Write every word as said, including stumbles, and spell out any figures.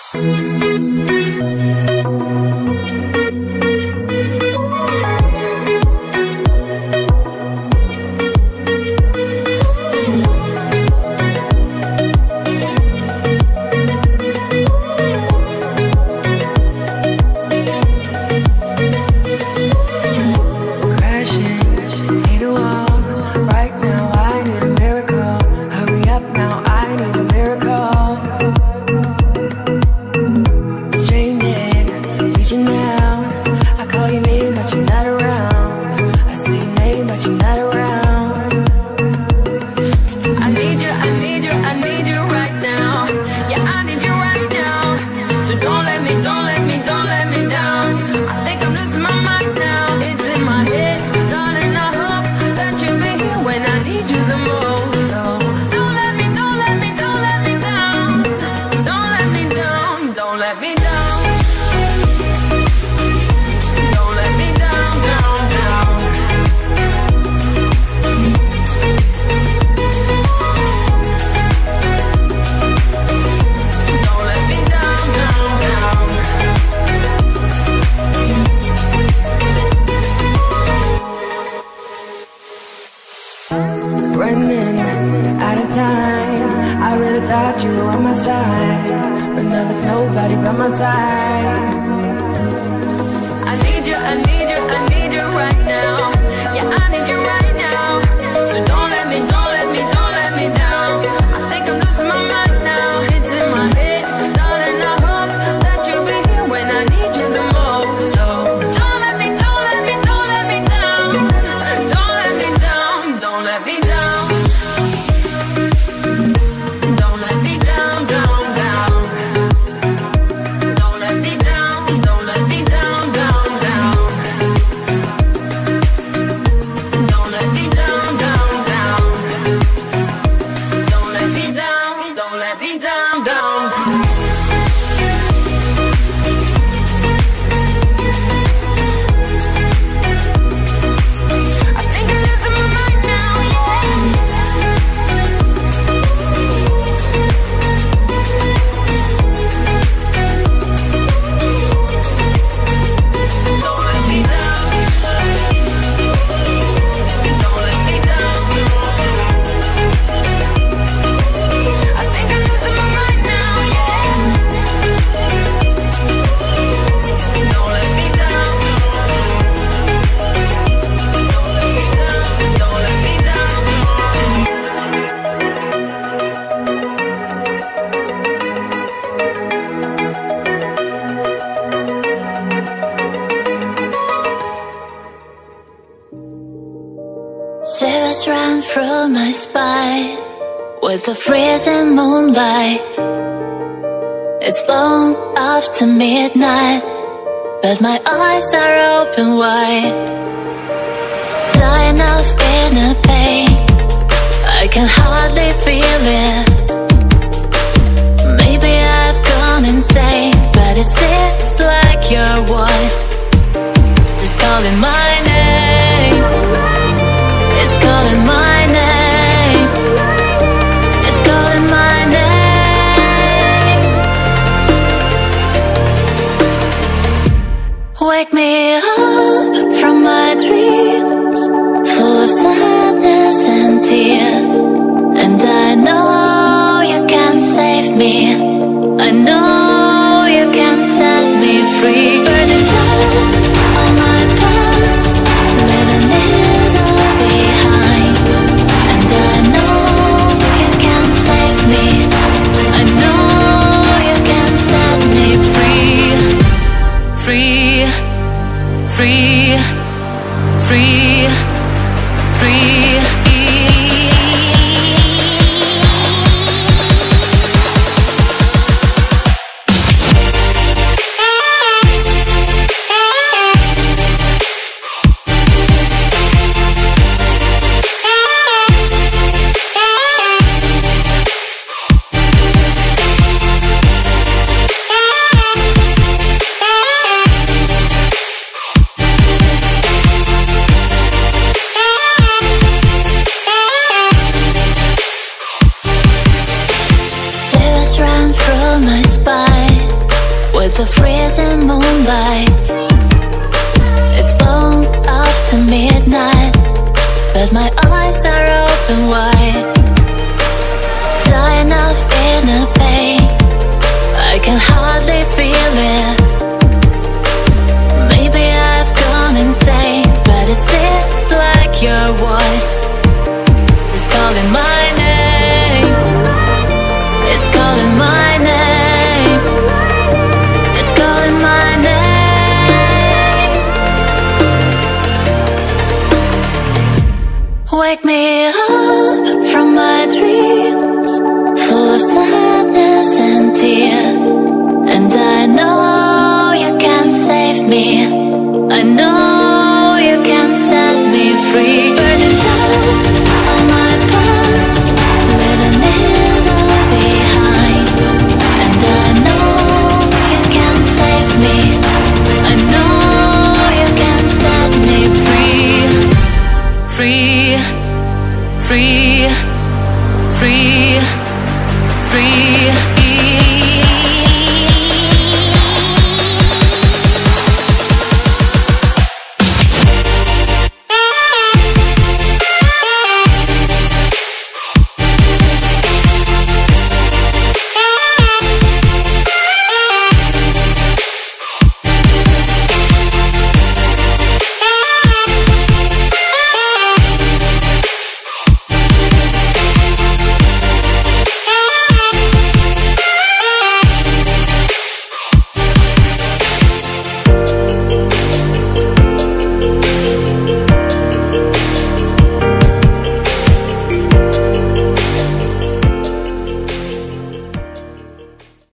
Shivers ran through my spine with the freezing moonlight. It's long after midnight, but my eyes are open wide. Dying of inner pain, I can hardly feel it. Maybe I've gone insane, but it seems like your voice is calling my name. It's calling my name. It's calling my name. Wake me up from my dreams, full of sadness and tears. And I know you can save me. I know you can set me free. Burning down all my past, living it all behind. And I know you can save me. I know you can set me free. Free, free, free, free. the freezing moonlight. It's long after midnight, but my eyes are open wide. Dying of inner pain, I can hardly feel it. Maybe I've gone insane, but it seems like your voice is calling my name. It's calling my name. It's calling my name. Wake me up